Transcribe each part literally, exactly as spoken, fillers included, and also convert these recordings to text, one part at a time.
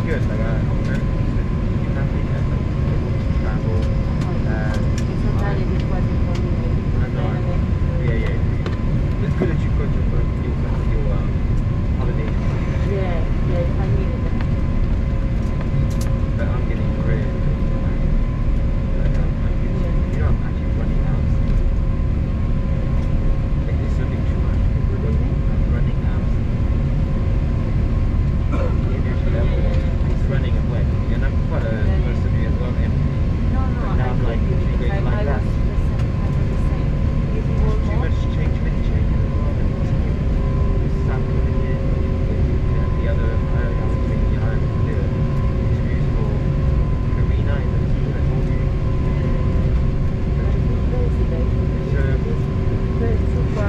good. Like, I, I'm very confident in family and like, able to travel. And I, I know. Yeah, yeah. It's good that you've got your your your um, holidays. Yeah, yeah, I need it. But I'm getting really, like, I'm, I'm using, yeah. You know, I'm actually running out. Like, it's something too much. I'm running out. The energy level is running away. And I'm quite a person who as well empty. No, no, but now I I'm like, I, like I that. was the same. I was the same. If you There's too more, much change, many changes as well. And it's new. There's sun coming in. And the other, I was thinking, I have the interviews for Karina in the team I told you. It's, uh,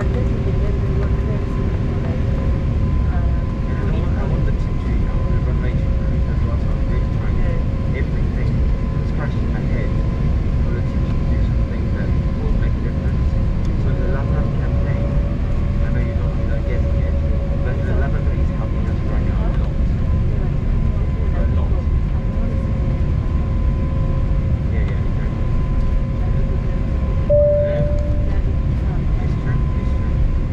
and I don't want, I want the team to, you know, run late to cruise as well, so I'm really trying to everything scratching my head for the team to do something that will make a difference. So the Latam campaign, I know you don't you're not getting it, but the Latam is helping us right now a lot. A lot. Yeah, yeah, exactly. Yeah. It's true, it's true.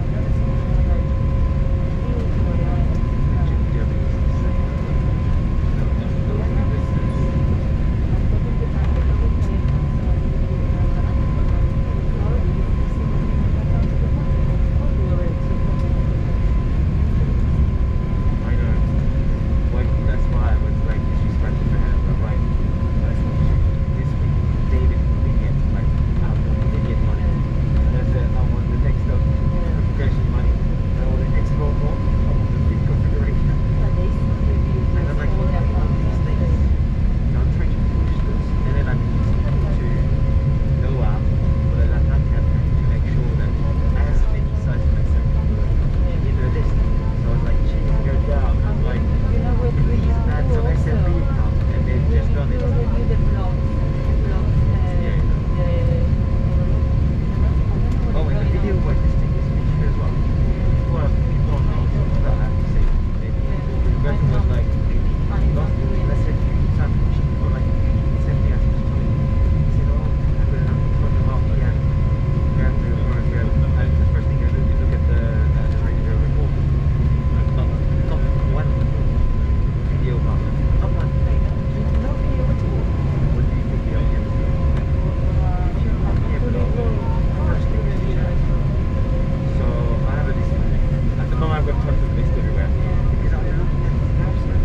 I know. Like, that's why I was like, she's scratching her head. I'm like, this week, David will get like, out of the get money. And I said, I want the next of configuration money. And I want the next roll more. I want the big configuration. And I'm like, what are all these things? You know, I'm trying to push this. And then I'm using it to go out for the Latam campaign to make sure that as many sites as possible in the list. So I was like, chasing her down. I'm like, please add some S M B account. And they've just done it. Oh, and the video was this thing is featured as well. People, are, people don't know that I have to say. Maybe the person was like, last let's say fifty times people like same thing as he was telling me. He said, oh, I'm going to talk about yeah. You have to or you have, and the first thing you do is look at the uh, the regular report. Not, not one video about it. Not one thing. No video at all. What do you think the idea is? First thing is share. So I have a list. At the moment I've got tons of lists everywhere. Because I'm looking at these apps and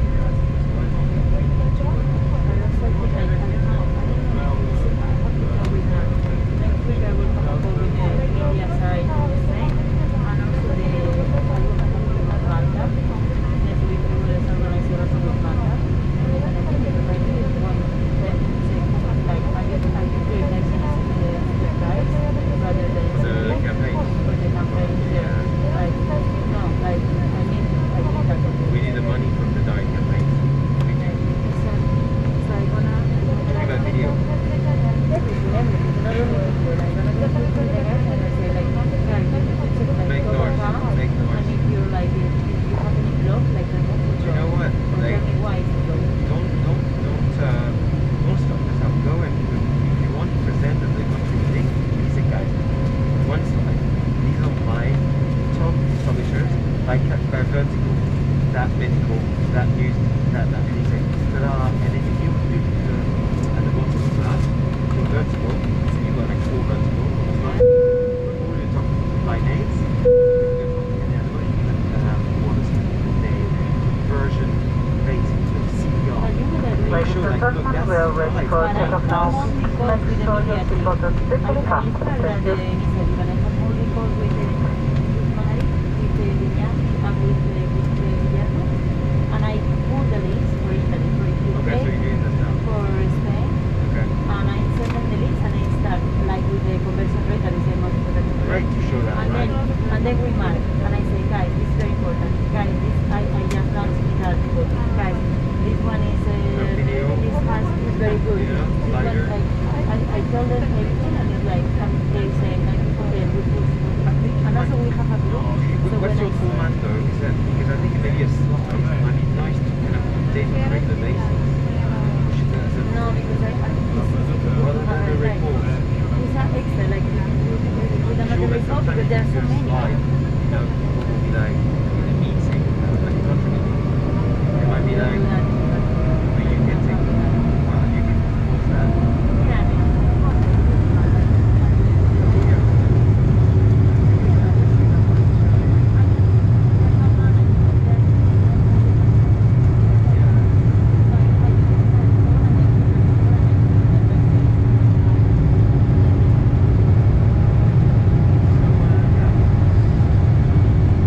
the campaigns. We need the money from the direct campaigns. We do. You got video. Make noise. Make noise. You know what? Like, don't, don't, don't, uh, don't stop yourself. Go and if you want to present as a country thing, listen guys. One slide. These are my top publishers by, by vertical, that medical, that news, that, that, and you say, ta-da, and then if you do the, at the bottom of that, your vertical, so you've got like four vertical on the slide, all your top by names, and the other one, you can have one name, version, rating, C D R. Make sure, like, look, that's we're ready for right. takeoff now. Next store your seatbelt strictly fastened. Thank you. And I put the list for Italy, for U K, Okay, so you're doing this now. for Spain, Okay. and I send them the list and I start like with the conversion rate that is the most important Great rate. to show that, And right? then and then we mark and I say, guys, this is very important. Guys, this I, I just launched this article. Guys, this one is uh, video. this has is very good. Yeah, This one, slider. like, I, I tell them everything and it's like and they say like okay we push. And also we have a group. So What's when your I format though? Is that because I think maybe a slide might be nice to kind of update regular basis. We should do it as a- No, because I, I Well, then the reports. these are extra, like with another Sure, but report, sometimes but there are you so do a many. slide, you know, people will be like in a meeting, you know, like country meeting. It might be like, but you can take, well, you can force that. So, uh, yeah.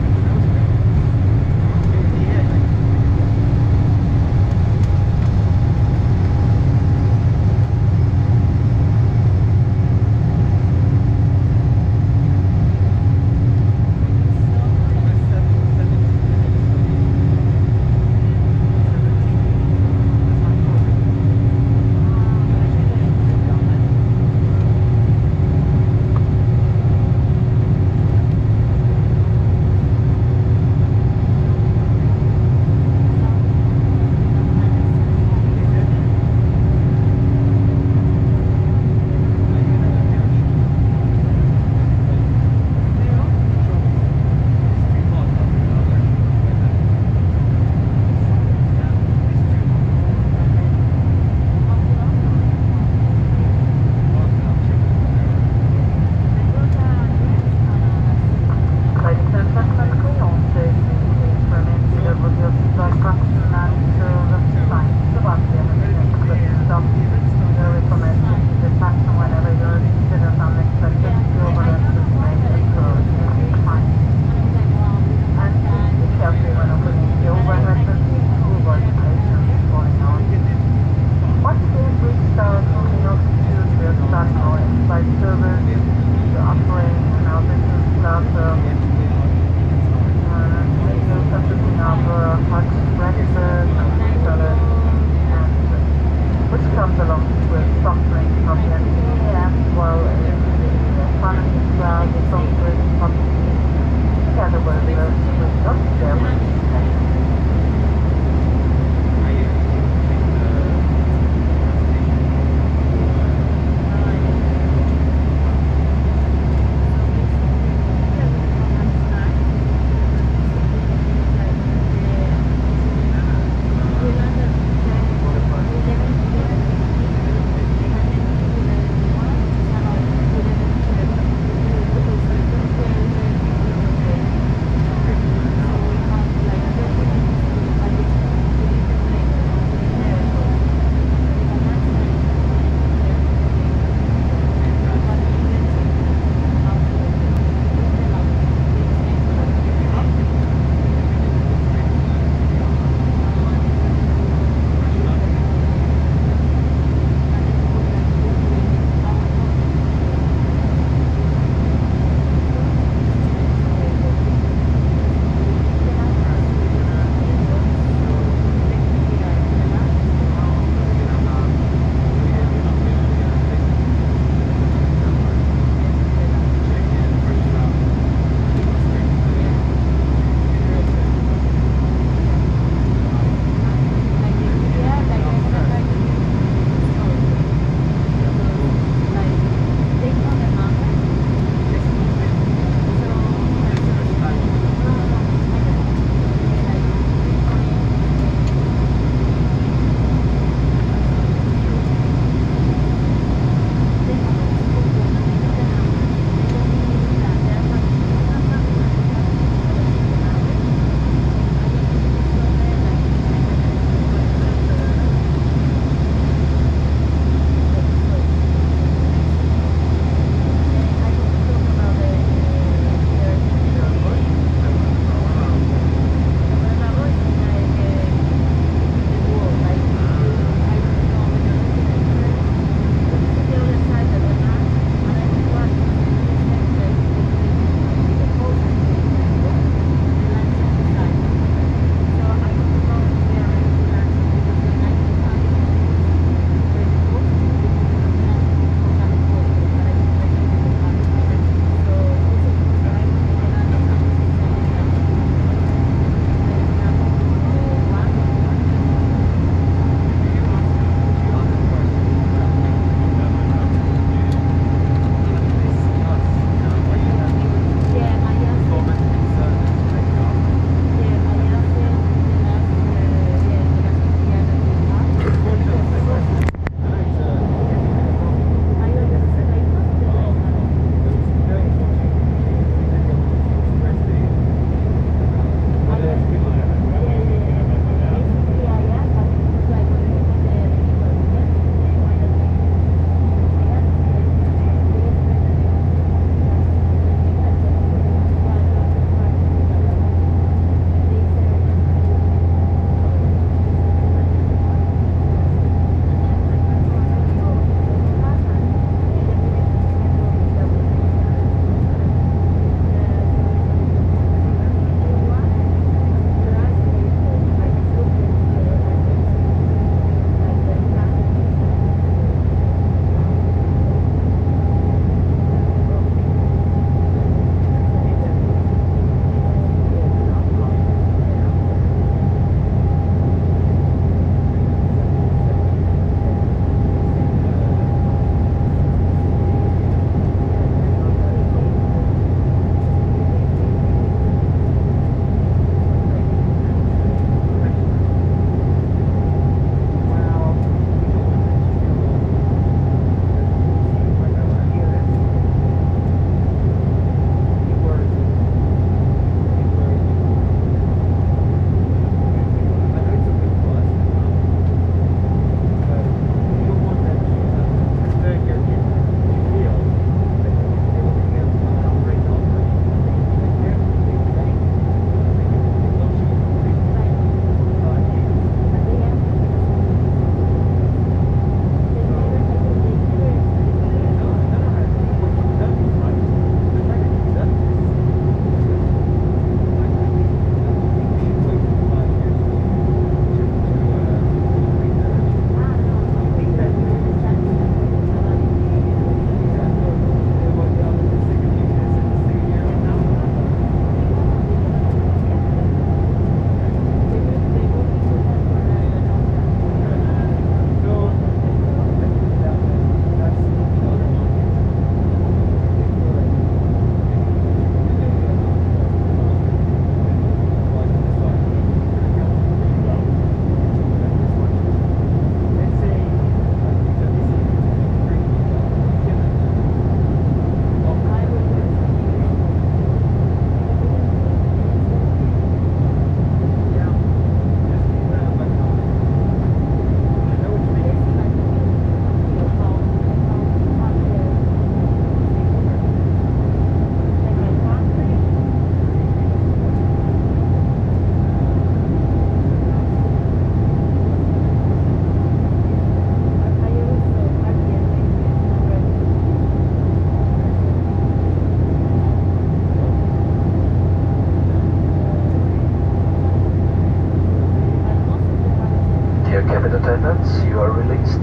cabin attendants, you are released.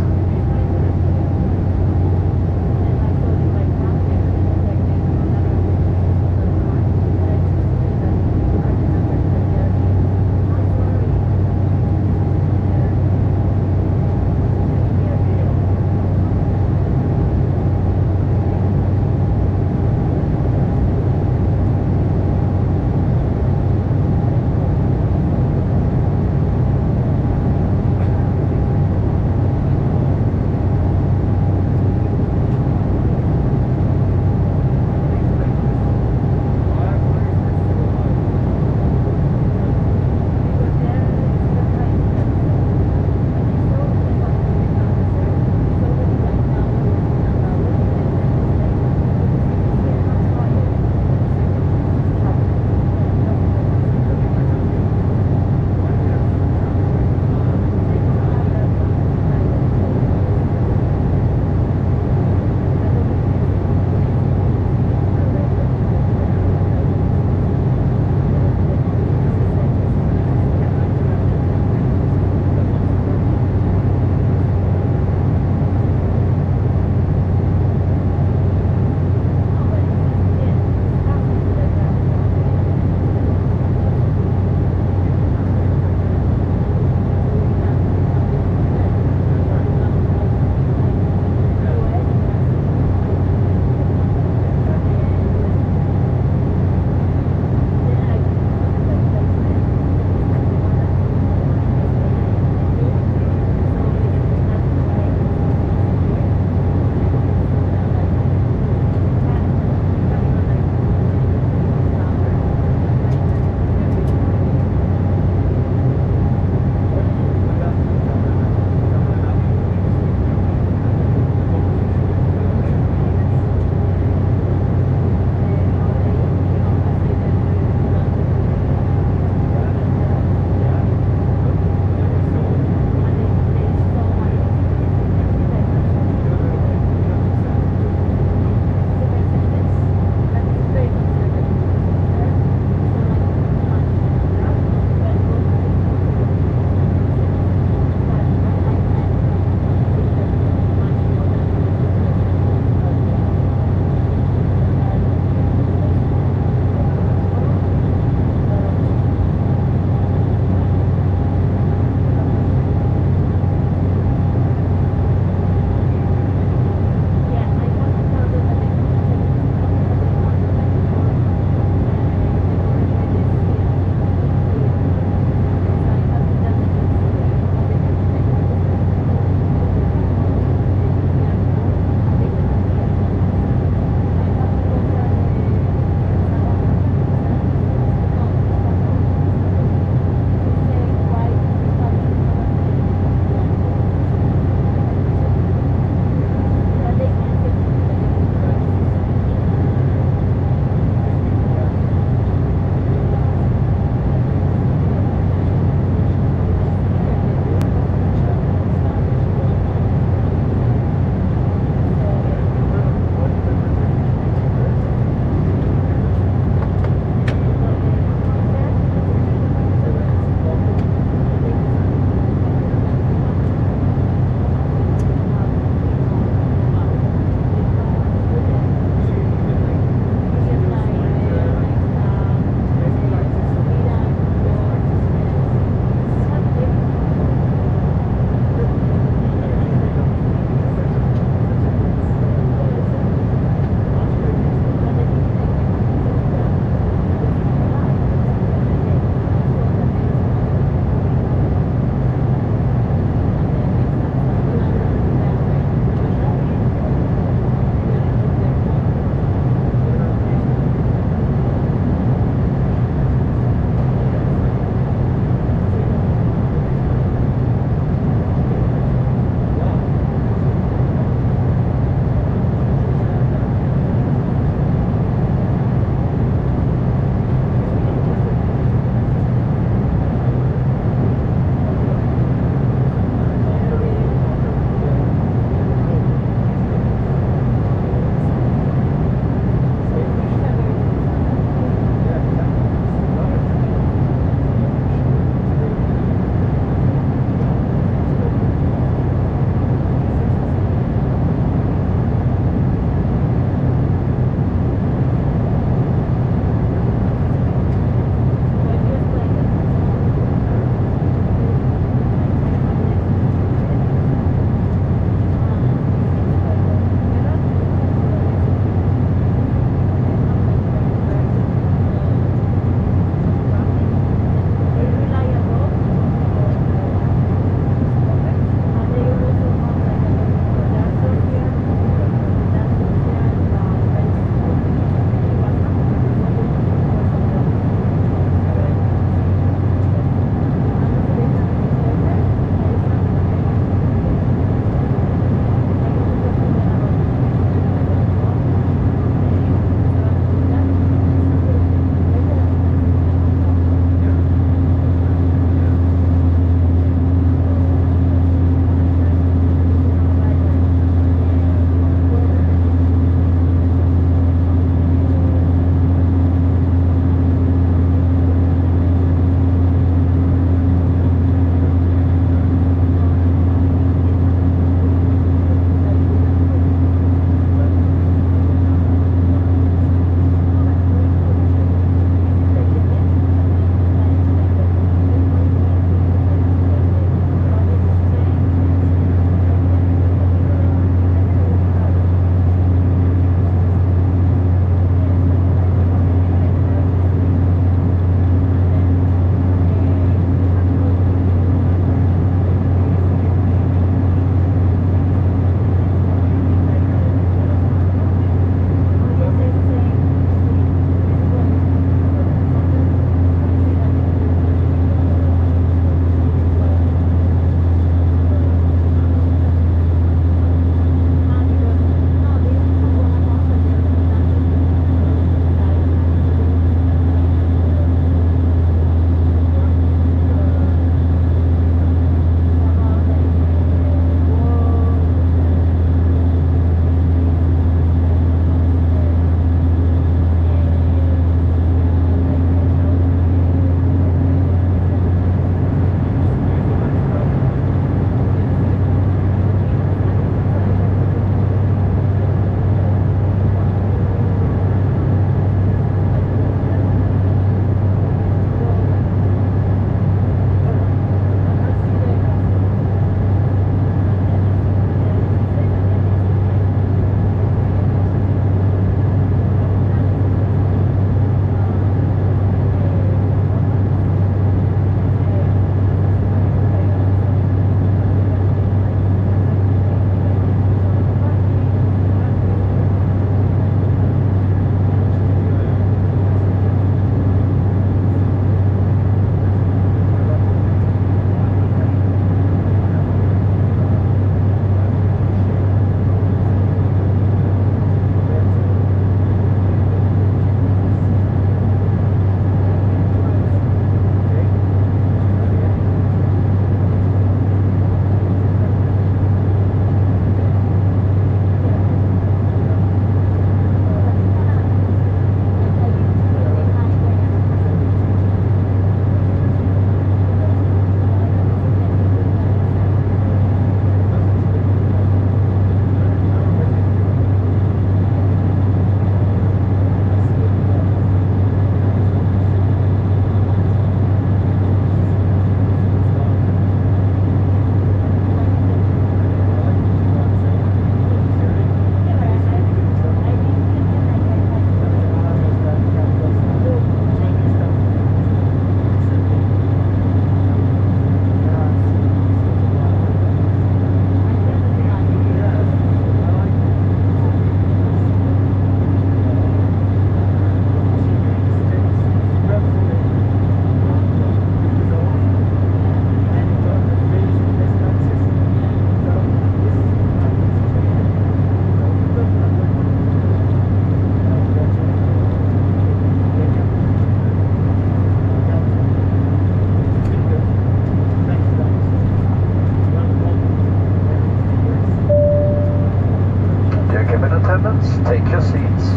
attendants, take your seats.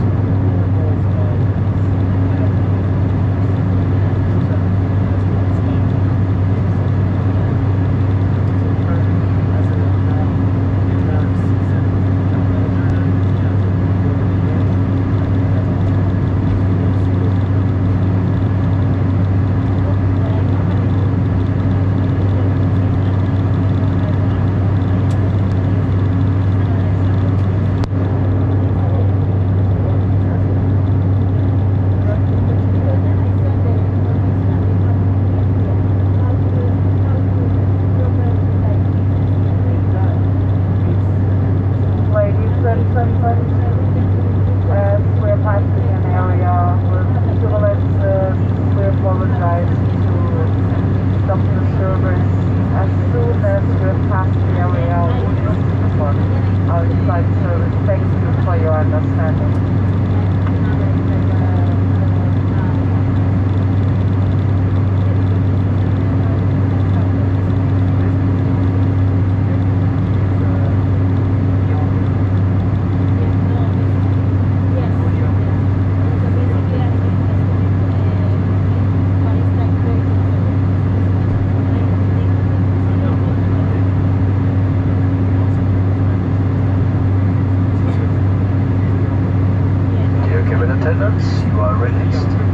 Attendants, you are released.